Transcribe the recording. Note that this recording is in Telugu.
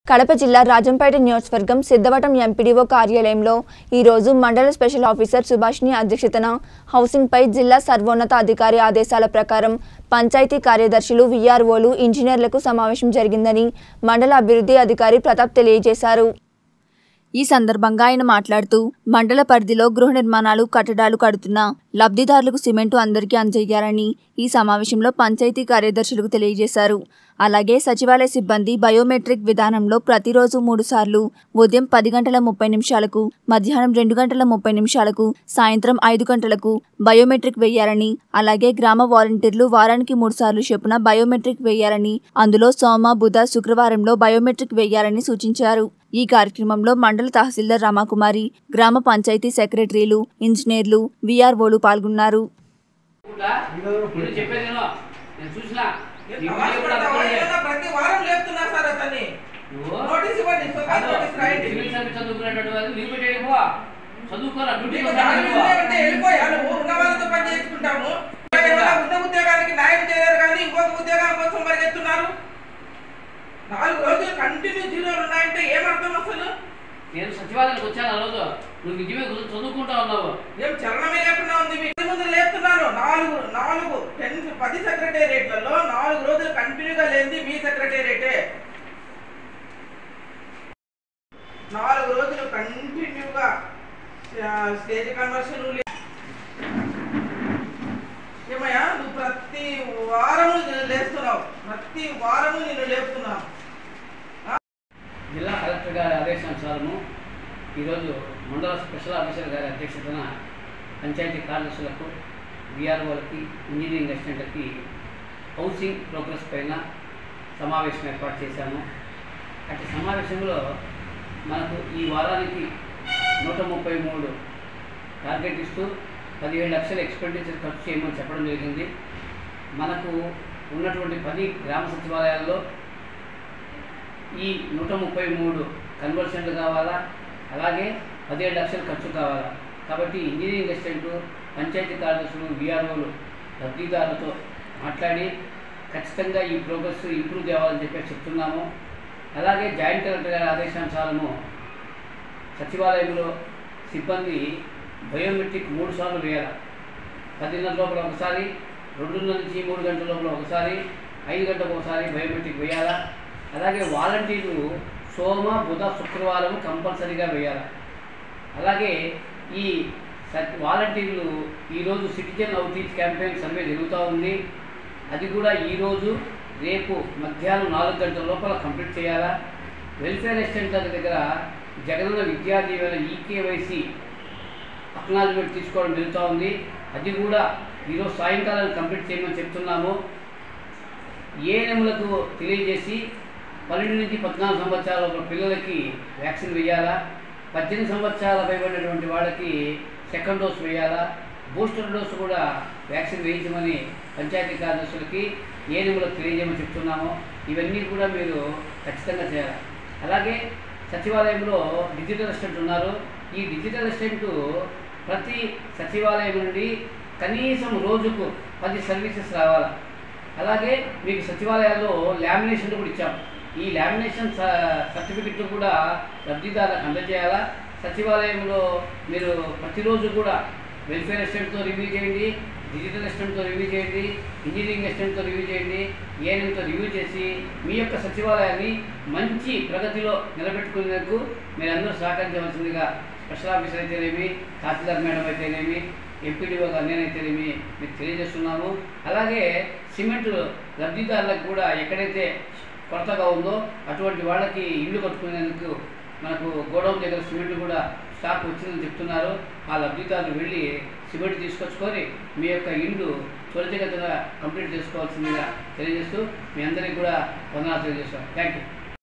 కడప జిల్లా రాజంపేట నియోజకవర్గం సిద్ధవటం ఎంపీడీఓ కార్యాలయంలో ఈ రోజు మండల స్పెషల్ ఆఫీసర్ సుభాష్ని అధ్యక్షతన హౌసింగ్ పై జిల్లా సర్వోన్నత అధికారి ఆదేశాల ప్రకారం పంచాయతీ కార్యదర్శులు వీఆర్ఓలు ఇంజనీర్లకు సమావేశం జరిగిందని మండల అభివృద్ధి అధికారి ప్రతాప్ తెలియజేశారు। ఈ సందర్భంగా ఆయన మాట్లాడుతూ మండల పరిధిలో గృహ నిర్మాణాలు కట్టడాలు కడుతున్న లబ్ధిదారులకు సిమెంటు అందరికీ అందజేయాలని ఈ సమావేశంలో పంచాయతీ కార్యదర్శులకు తెలియజేశారు। అలాగే సచివాలయ సిబ్బంది బయోమెట్రిక్ విధానంలో ప్రతిరోజు 3 సార్లు ఉదయం 10:30 మధ్యాహ్నం 2:30 సాయంత్రం 5 గంటలకు బయోమెట్రిక్ వేయాలని, అలాగే గ్రామ వాలంటీర్లు వారానికి 3 సార్లు చొప్పున బయోమెట్రిక్ వేయాలని, అందులో సోమ బుధ శుక్రవారంలో బయోమెట్రిక్ వేయాలని సూచించారు। ఈ కార్యక్రమంలో మండల తహసీల్దార్ రమాకుమారి, గ్రామ పంచాయతీ సెక్రటరీలు, ఇంజనీర్లు, వీఆర్ఓలు పాల్గొన్నారు। నేను సచివాలయానికి వచ్చాను ఆ రోజు, నువ్వు ఇంటి మీద చదువుకుంటా ఉన్నావు, ఏం చలనమే లేకుండా ఉంది। మీ ముందు లేపుతున్నాను 10 సెక్రటేరియట్లలో 4 రోజులు కంటిన్యూగా లేనిది మీ సెక్రటేరియటే। 4 రోజులు కంటిన్యూగా స్టేజ్ కన్వర్షన్ ఏమయ్యా, నువ్వు ప్రతి వారము లేస్తున్నావు, ప్రతి వారము నేను లేపుతున్నావు। జిల్లా కలెక్టర్ గారి ఆదేశానుసారము ఈరోజు మండల స్పెషల్ ఆఫీసర్ గారి అధ్యక్షతన పంచాయతీ కార్యదర్శులకు, వీఆర్ఓలకి, ఇంజనీరింగ్ అసిస్టెంట్లకి హౌసింగ్ ప్రోగ్రెస్ పైన సమావేశం ఏర్పాటు చేశాము। అట్టి సమావేశంలో మనకు ఈ వారానికి 133 టార్గెట్ ఇస్తూ 17 లక్షల ఎక్స్పెండిచర్ ఖర్చు చేయమని చెప్పడం జరిగింది। మనకు ఉన్నటువంటి 10 గ్రామ సచివాలయాల్లో ఈ 133 కన్వర్షన్లు కావాలా, అలాగే 17 లక్షలు ఖర్చు కావాలా। కాబట్టి ఇంజనీరింగ్ అసిస్టెంట్లు, పంచాయతీ కార్యదర్శులు, వీఆర్ఓలు లబ్ధిదారులతో మాట్లాడి ఖచ్చితంగా ఈ ప్రోగ్రెస్ ఇంప్రూవ్ చేయాలని చెప్పి చెప్తున్నాము। అలాగే జాయింట్ కలెక్టర్ గారి ఆదేశానుసారము సచివాలయంలో సిబ్బంది బయోమెట్రిక్ 3 సార్లు వేయాలి। 10:30 లోపల ఒకసారి, 2:30 నుంచి 3 గంటల లోపల ఒకసారి, 5 గంటలకు ఒకసారి బయోమెట్రిక్ వేయాలా। అలాగే వాలంటీర్లు సోమ బుధ శుక్రవారం కంపల్సరీగా వేయాలి। అలాగే ఈ వాలంటీర్లు ఈరోజు సిటిజన్ అవుట్రీచ్ క్యాంపెయిన్ సర్వే జరుగుతూ ఉంది, అది కూడా ఈరోజు రేపు మధ్యాహ్నం 4 గంటల లోపల కంప్లీట్ చేయాలా। వెల్ఫేర్ అసిస్టెంట్ల దగ్గర జగనన్న విద్యా దీవెన ఈకేవైసీ అక్నాలజ్మెంట్ తీసుకోవడం జరుగుతూ ఉంది, అది కూడా ఈరోజు సాయంకాలం కంప్లీట్ చేయమని చెప్తున్నాము। ఏఎన్ఎంలకు తెలియజేసి 12 నుంచి 14 సంవత్సరాల పిల్లలకి వ్యాక్సిన్ వేయాలా, 18 సంవత్సరాల పైబడినటువంటి వాళ్ళకి సెకండ్ డోస్ వేయాలా, బూస్టర్ డోస్ కూడా వ్యాక్సిన్ వేయించమని పంచాయతీ కార్యదర్శులకి, ఏఎన్ఎంలకు తెలియజేయమని చెప్తున్నాము। ఇవన్నీ కూడా మీరు ఖచ్చితంగా చేయాలి। అలాగే సచివాలయంలో డిజిటల్ అసిస్టెంట్ ఉన్నారు, ఈ డిజిటల్ అసిస్టెంటు ప్రతి సచివాలయం నుండి కనీసం రోజుకు 10 సర్వీసెస్ రావాలి। అలాగే మీకు సచివాలయాల్లో లామినేషన్ కూడా ఇచ్చాం, ఈ లామినేషన్ సర్టిఫికెట్లు కూడా లబ్ధిదారులకు అందజేయాలా। సచివాలయంలో మీరు ప్రతిరోజు కూడా వెల్ఫేర్ అసిస్టెంట్తో రివ్యూ చేయండి, డిజిటల్ అసిస్టెంట్తో రివ్యూ చేయండి, ఇంజనీరింగ్ అసిస్టెంట్తో రివ్యూ చేయండి, ఏఎన్ఎంతో రివ్యూ చేసి మీ యొక్క సచివాలయాన్ని మంచి ప్రగతిలో నిలబెట్టుకునేందుకు మీరందరూ సహకరించవలసిందిగా స్పెషల్ ఆఫీసర్ అయితేనేమి, తహసీల్దార్ మేడం అయితేనేమి, ఎంపీడీఓ గారు నేనైతేనేమి మీకు తెలియజేస్తున్నాము। అలాగే సిమెంట్ లబ్ధిదారులకు కూడా ఎక్కడైతే కొరతగా ఉందో అటువంటి వాళ్ళకి ఇల్లు కట్టుకునేందుకు మనకు గోడౌన్ దగ్గర సిమెంట్ కూడా స్టాక్ వచ్చిందని చెప్తున్నారు। ఆ లబ్ధిదారులు వెళ్ళి సిమెంట్ తీసుకొచ్చుకొని మీ యొక్క ఇల్లు త్వరితగతిన కంప్లీట్ చేసుకోవాల్సిందిగా తెలియజేస్తూ మీ అందరికీ కూడా వందనాలు తెలియజేస్తాం। Thank you.